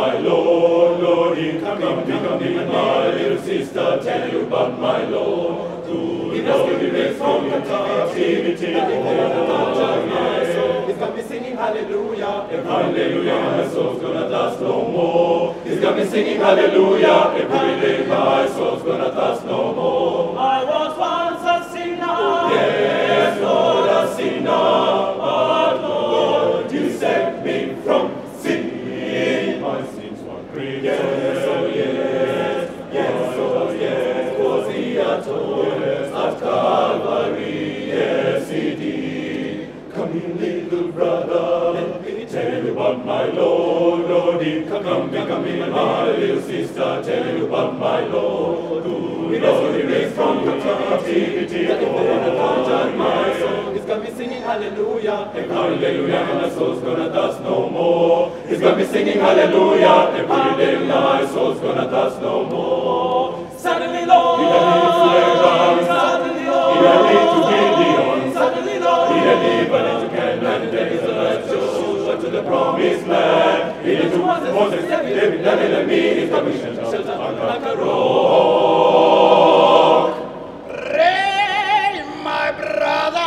my Lord, Lord, he come in, my little sister, tell you about my Lord. He has given me from captivity, oh, yes. He's got me singing hallelujah, hallelujah, my soul's gonna dust no more. He's got me singing hallelujah, every day my soul's gonna dust no more. I was once a sinner, yes, Lord, a sinner, but Lord, you saved me from sin. My sins were great, yes, oh yes, yes, oh yes, was he atoned at Calvary, yes he did. Come in, little brother, let me tell you about my Lord, Lord, he come in, my little sister, tell you about my Lord, who Lord, he raised from captivity, oh, my soul. He's got me singing hallelujah, hallelujah, my soul's gonna dust no more. He's got me singing hallelujah, every day my soul's gonna dust no more. Suddenly, Lord, suddenly, Lord, he had lead to Gideon, suddenly, Lord, he had lead into Canaan, there is a light Joshua to the promised land. He did to Moses, David, Daniel, and me, he's got me shelter like a rock. Pray, my brother.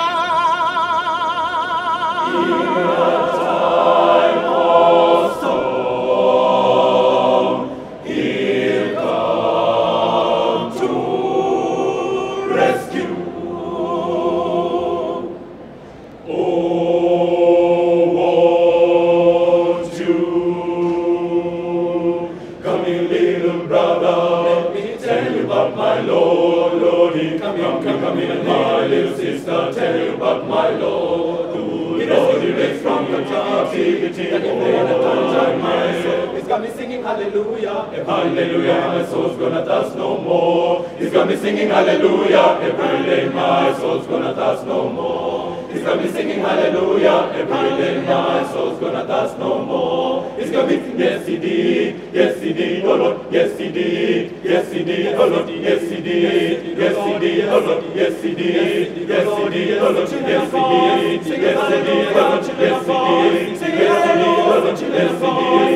Come in, my little sister, tell you about my Lord, who Lord, he raised from captivity, oh, my soul. He's got me singing hallelujah, hallelujah, my soul's gonna dust no more. He's got me singing hallelujah, every day my soul's gonna dust no more. He's got me singing hallelujah, every day my soul's gonna dust no more. He's got me, yes he did, oh Lord, yes he did, yes he did, oh Lord, yes he did, yes he did, oh Lord, yes he did, yes he did, oh Lord, yes he did, yes he did, oh Lord, yes he did, yes he did, oh Lord, yes he did.